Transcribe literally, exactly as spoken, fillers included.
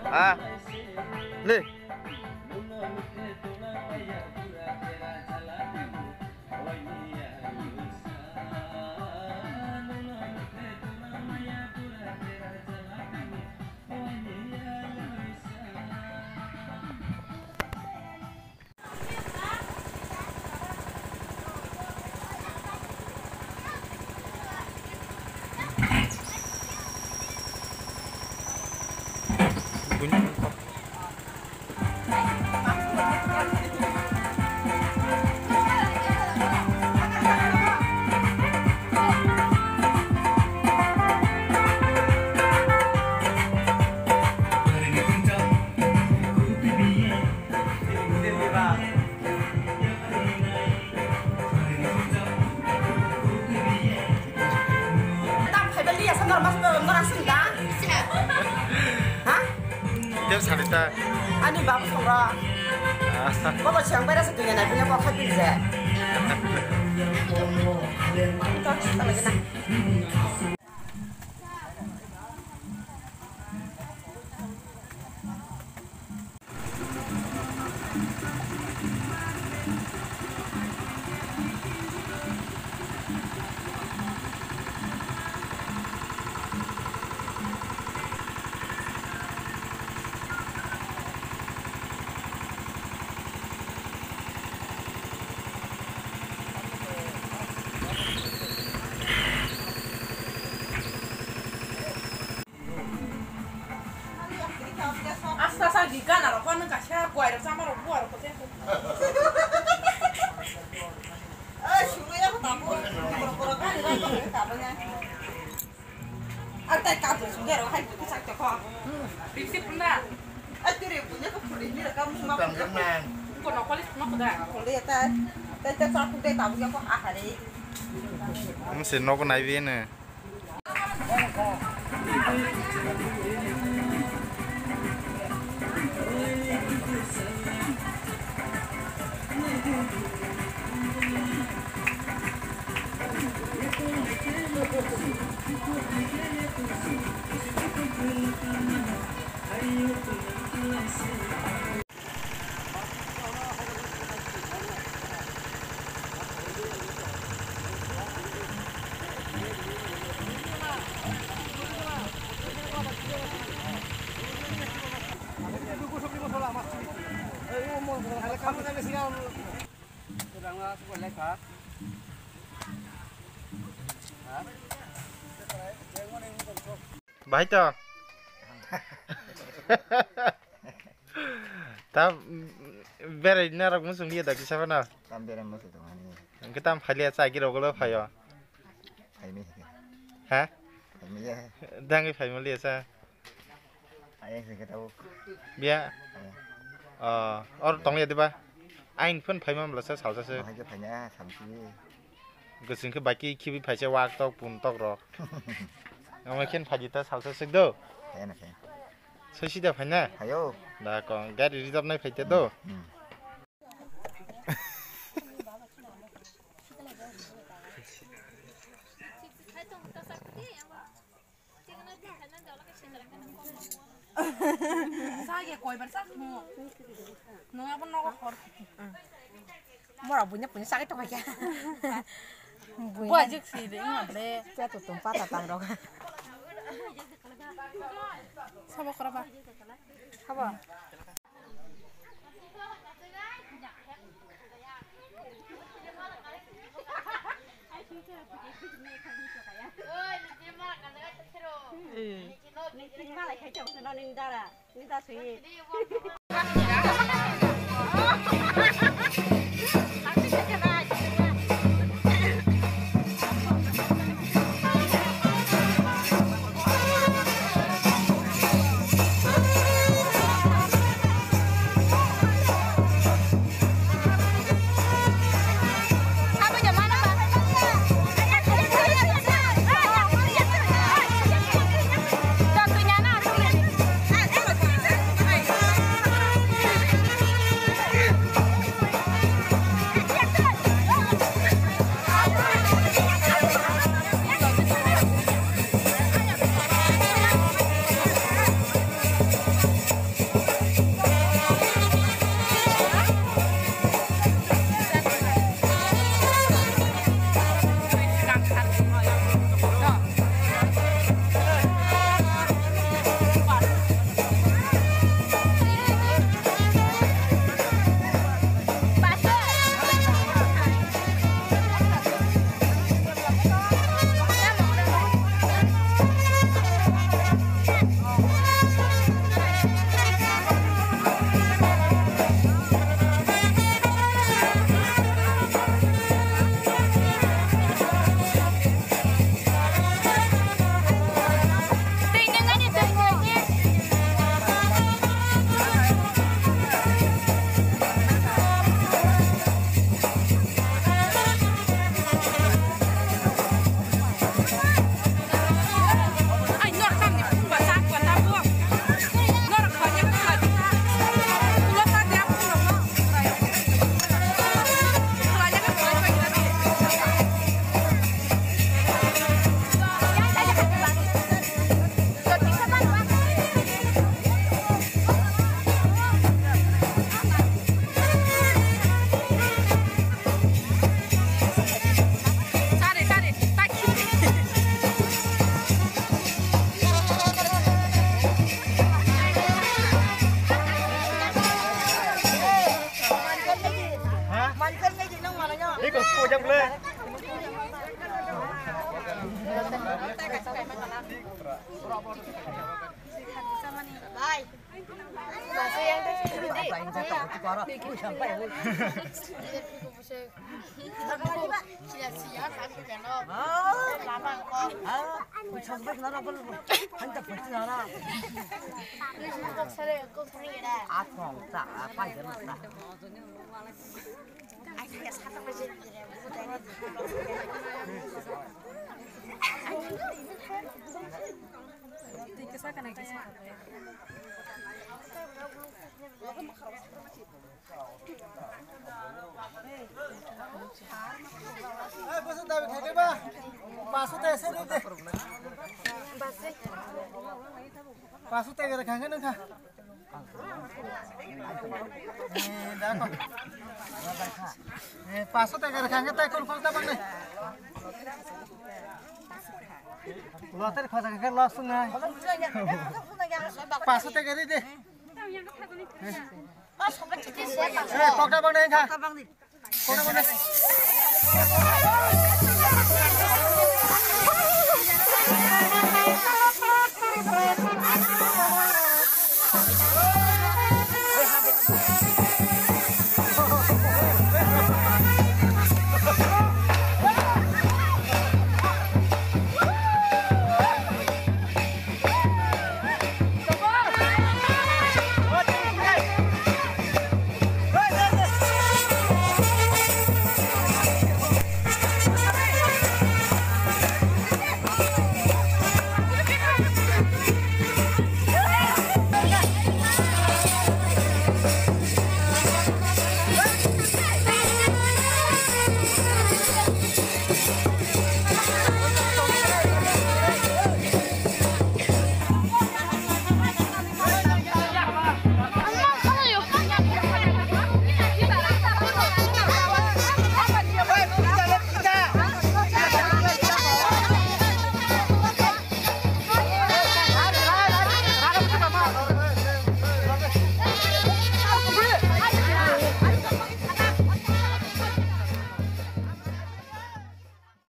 Ah, nih. Bunyi mentok. Dia salita. Ani bagus kok. Kok mau siang pada sedunia naik punya kok happy zat. Terus lagi nak. Asta gikan aro kon ka sha kwai sama ro buar ko te. Eh, shuru ya tamu. Pura-pura kan ira ko ta banya. Ata ka tu sungai ro hai tu sak ko. Prinsip na. Atire punya ko puri ni kamu semua. Tenang. Ko no kolis no ko da. Ko le ta ta ta sa ku te tamu ya ko ahare. Mesin no ko nai vi ne. Baik toh. Tam beri narak musuh dia tak kisah mana. Tam beri musuh tu mana? Kita am khali aja kira kalau phayo. Phaimi. Hah? Phaimi ya. Dangi phaimi lihat sa. Ayah sih kita tahu. Biar. Oh, or tong lihat apa? Ain pun phaimi malah sa salsa sa. Hanya phaiminya sampai. Kesin ke baki kibi phaise wak tok pun tok ro. Ngakin phajita salsa sik do. Ayah nak ya. Sosi dah phana. Ayo. Dah kong gari rizab nai phajite do. Saya koi bersak mu. Nunggu apa nongko kor. Mora punya punya sakit tu kaya. Wajib sih deh ingat deh. Saya tu tumpah tatang dong. Sama kerapa? Apa? jam boleh. Bye. Bahasa yang tadi. Eh, pasal tahu kagak bah? Pasal teh sini deh. Pasal teh gara kangen enggak? Eh, dah kok. Eh, pasal teh gara kangen teh kul kul tabang deh. Lo teh khasa kangen langsung ngai. Pasal teh gara deh. Eh, kok tabang deh kah? Kok tabang deh. Bye.